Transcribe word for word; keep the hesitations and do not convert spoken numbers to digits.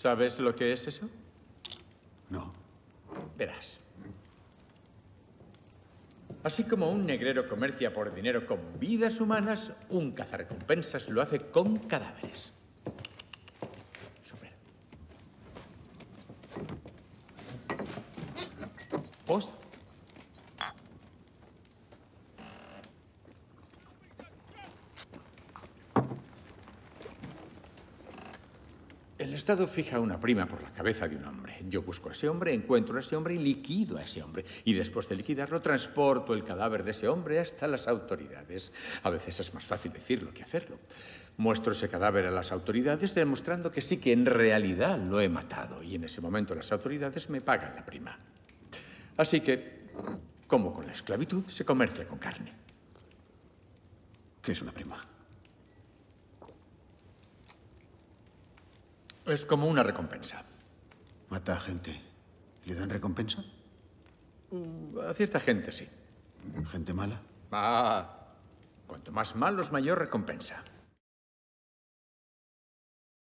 ¿Sabes lo que es eso? No. Verás. Así como un negrero comercia por dinero con vidas humanas, un cazarrecompensas lo hace con cadáveres. Sombrero. Post. El Estado fija una prima por la cabeza de un hombre. Yo busco a ese hombre, encuentro a ese hombre y liquido a ese hombre. Y después de liquidarlo, transporto el cadáver de ese hombre hasta las autoridades. A veces es más fácil decirlo que hacerlo. Muestro ese cadáver a las autoridades demostrando que sí que en realidad lo he matado. Y en ese momento las autoridades me pagan la prima. Así que, como con la esclavitud, se comercia con carne. ¿Qué es una prima? Es como una recompensa. ¿Mata a gente? ¿Le dan recompensa? Uh, a cierta gente, sí. ¿Gente mala? Ah, cuanto más malos, mayor recompensa.